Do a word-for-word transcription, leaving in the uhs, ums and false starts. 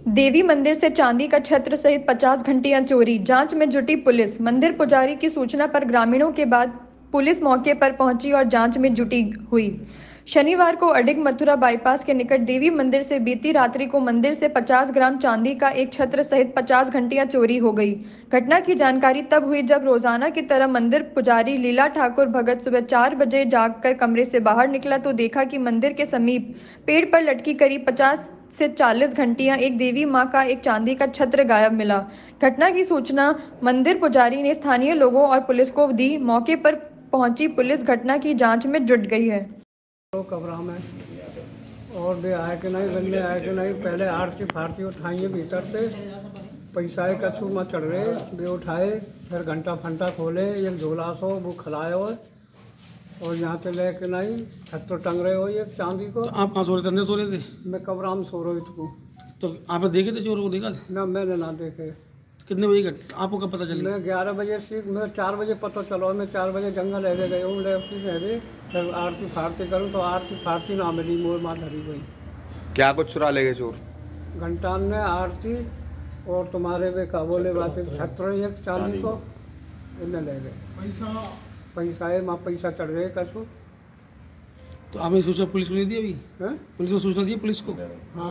देवी मंदिर से चांदी का छत्र सहित पचास घंटियां चोरी, जांच में जुटी पुलिस। मंदिर पुजारी की सूचना पर ग्रामीणों के बाद पुलिस मौके पर पहुंची और जांच में जुटी हुई। शनिवार को अडिग मथुरा बाईपास के निकट देवी मंदिर से बीती रात्रि को मंदिर से पचास ग्राम चांदी का एक छत्र सहित पचास घंटियां चोरी हो गई। घटना की जानकारी तब हुई जब रोजाना की तरह मंदिर पुजारी लीला ठाकुर भगत सुबह चार बजे जागकर कमरे से बाहर निकला तो देखा कि मंदिर के समीप पेड़ पर लटकी करीब पचास से चालीस घंटियां एक देवी मां का एक चांदी का छत्र गायब मिला। घटना की सूचना मंदिर पुजारी ने स्थानीय लोगों और पुलिस को दी। मौके पर पहुंची पुलिस घटना की जांच में जुट गई है। तो कमरा में और भी आए कि नहीं, बंदे आए कि नहीं, पहले आरती फारती उठाएंगे भीतर से, पैसा कछू में चढ़ रहे वे उठाए, फिर घंटा फंटा खोले, एक झोला सो वो खिलाए हो और यहाँ पे ले के नहीं छत्र टंग रहे हो एक चांदी को। तो आप कहाँ सो रहे थे? अंदर सो रहे थे? मैं कमरा में सो रही थी। तो आप देखे थे चोर को? देखा था? ना मैंने ना देखे। कितने बजे घट आपको कब पता चला? मैं ग्यारह बजे से मैं चार बजे पता चलो, मैं चार बजे जंगल ले गए हूँ, लेफ्टी रह फिर आरती फारती करूँ तो आरती फारती ना मिली, मोर माँ धरी गई। क्या कुछ चुरा ले गए चोर? घंटान में आरती और तुम्हारे वे का बोले बात छत्र एक चांदी को इन्हें ले गए। पैसा पैसा है माँ, पैसा चढ़ गए कसू। तो आपने सूचना पुलिस को नहीं दी अभी? है? पुलिस को सूचना दी पुलिस को? हाँ।